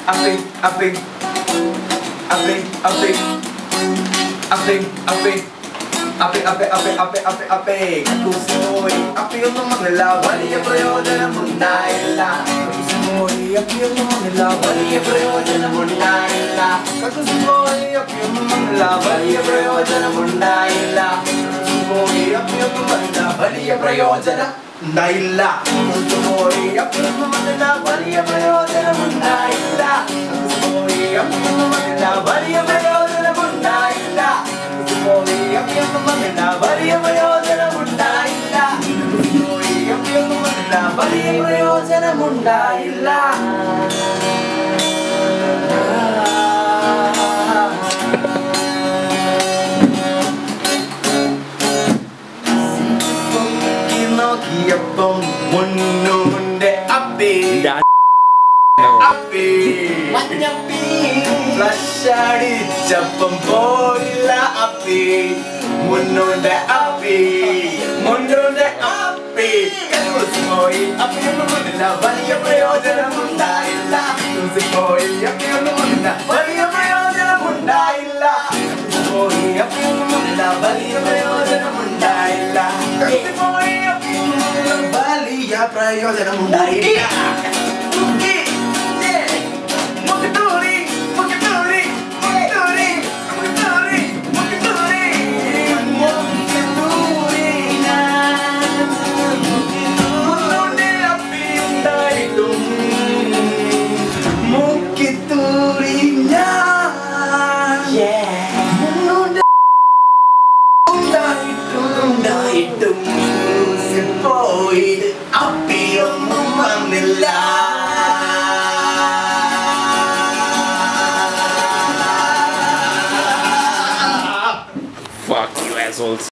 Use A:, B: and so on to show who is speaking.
A: അപ്പിയൊന്നും വന്നില്ല വലിയ പ്രയോജനമുണ്ടായില്ല അപ്പിയൊന്നും വന്നില്ല വലിയ പ്രയോജനമുണ്ടായില്ല അപ്പിയൊന്നും വന്നില്ല വലിയ പ്രയോജനമുണ്ടായില്ല അപ്പിയൊന്നും വന്നില്ല വലിയ പ്രയോജനം ഉണ്ടായില്ല അപ്പിയൊന്നും വന്നില്ല വലിയ പ്രയോജനമുണ്ടായില്ല അപ്പിയൊന്നും വന്നില്ല വലിയ പ്രയോജനമുണ്ടായില്ല അപ്പിയൊന്നും വന്നില്ല വലിയ പ്രയോജനമുണ്ടായില്ല അപ്പിയൊന്നും വന്നില്ല വലിയ പ്രയോജനമുണ്ടായില്ല നോക്കിയപ്പം മുന്നൂന്റെ അപ്പി അപ്പി മഞ്ഞപ്പി ഫ്ലഷ് അടിച്ചപ്പം പോയില്ല അപ്പി മുന്നൂന്റെ അപ്പി മുന്നൂന്റെ അപ്പി പോയി അപ്പിയൊന്നും വന്നില്ല വലിയ പ്രയോജനമുണ്ടായില്ല പോയി അപ്പിയൊന്നും വന്നില്ല വലിയ പ്രയോജനമുണ്ടായില്ല പോയി അപ്പിയൊന്നും വന്നില്ല വലിയ പ്രയോജനമുണ്ടായില്ല പോയി അപ്പിയൊന്നും വലിയ പ്രയോജനമുണ്ടായില്ല പോയി അപ്പിയൊന്നും വന്നില്ല
B: Fuck you assholes.